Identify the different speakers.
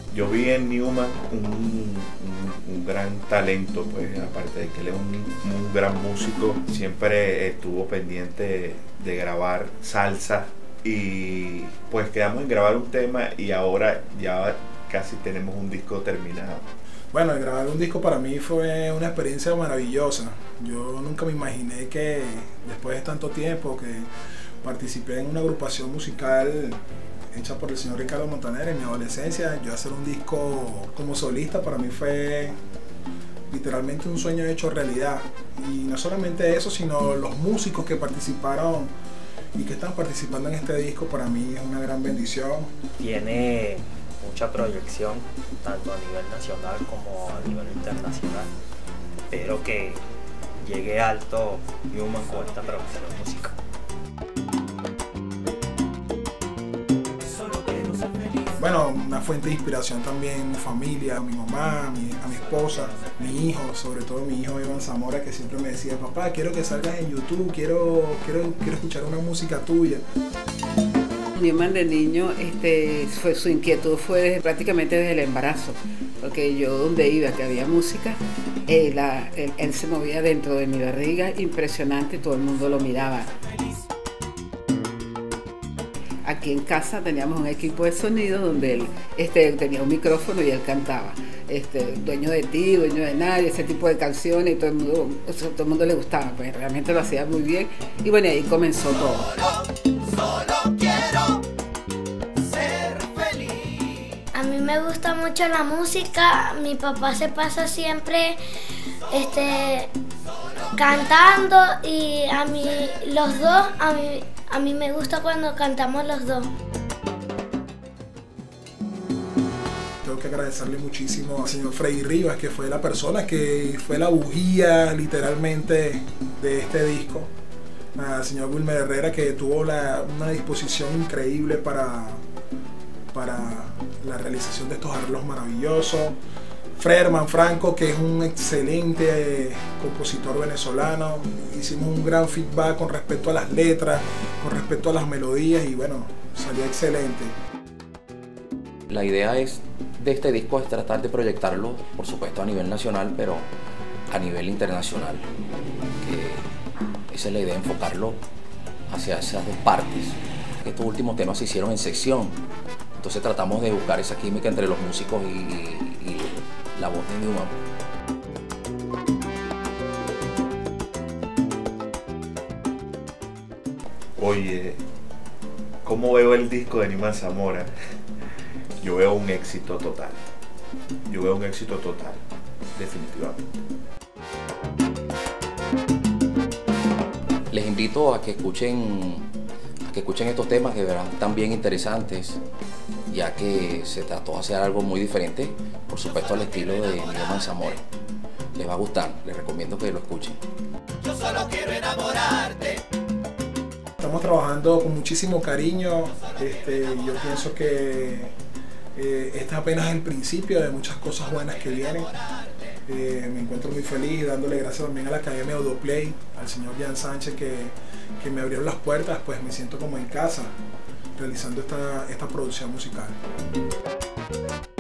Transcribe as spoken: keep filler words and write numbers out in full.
Speaker 1: Yo vi en Newman un, un, un gran talento, pues aparte de que él es un, un gran músico, siempre estuvo pendiente de grabar salsa y pues quedamos en grabar un tema y ahora ya casi tenemos un disco terminado.
Speaker 2: Bueno, el grabar un disco para mí fue una experiencia maravillosa. Yo nunca me imaginé que después de tanto tiempo que participé en una agrupación musical hecha por el señor Ricardo Montaner en mi adolescencia, yo hacer un disco como solista para mí fue literalmente un sueño hecho realidad. Y no solamente eso, sino los músicos que participaron y que están participando en este disco para mí es una gran bendición.
Speaker 3: Tiene mucha proyección, tanto a nivel nacional como a nivel internacional. Espero que llegue alto Newman con esta producción musical.
Speaker 2: Bueno, una fuente de inspiración también, mi familia, mi mamá, mi, a mi esposa, mi hijo, sobre todo mi hijo Iván Zamora, que siempre me decía, papá, quiero que salgas en YouTube, quiero, quiero, quiero escuchar una música tuya.
Speaker 4: Newman de niño, este, fue, su inquietud fue desde, prácticamente desde el embarazo, porque yo donde iba que había música, eh, la, él, él se movía dentro de mi barriga, impresionante, todo el mundo lo miraba. Aquí en casa teníamos un equipo de sonido donde él este, tenía un micrófono y él cantaba. Este, dueño de ti, dueño de nadie, ese tipo de canciones, y todo el mundo, o sea, todo el mundo le gustaba, pues realmente lo hacía muy bien. Y bueno, ahí comenzó todo.
Speaker 5: Solo, solo quiero ser feliz.
Speaker 6: A mí me gusta mucho la música, mi papá se pasa siempre este, cantando y a mí, los dos, a mí, a mí me gusta cuando cantamos los dos.
Speaker 2: Tengo que agradecerle muchísimo al señor Freddy Rivas, que fue la persona que fue la bujía literalmente de este disco. Al señor Wilmer Herrera, que tuvo la, una disposición increíble para, para la realización de estos arreglos maravillosos. Frederman Franco, que es un excelente compositor venezolano. Hicimos un gran feedback con respecto a las letras, con respecto a las melodías y bueno, salió excelente.
Speaker 7: La idea es de este disco es tratar de proyectarlo, por supuesto, a nivel nacional, pero a nivel internacional. Que esa es la idea, enfocarlo hacia esas dos partes. Estos últimos temas se hicieron en sección, entonces tratamos de buscar esa química entre los músicos y, y, y la voz de Newman.
Speaker 1: Oye, ¿cómo veo el disco de Newman Zamora? Yo veo un éxito total. Yo veo un éxito total, definitivamente.
Speaker 7: Les invito a que escuchen, a que escuchen estos temas que verán también interesantes, ya que se trató de hacer algo muy diferente, por supuesto al estilo de Newman Zamora. Les va a gustar, les recomiendo que lo escuchen.
Speaker 5: Yo solo quiero enamorarte.
Speaker 2: Estamos trabajando con muchísimo cariño. Este, yo pienso que eh, este es apenas el principio de muchas cosas buenas que vienen. Eh, me encuentro muy feliz, dándole gracias también a la Academia Audioplay, al señor Jan Sánchez que, que me abrieron las puertas, pues me siento como en casa realizando esta, esta producción musical.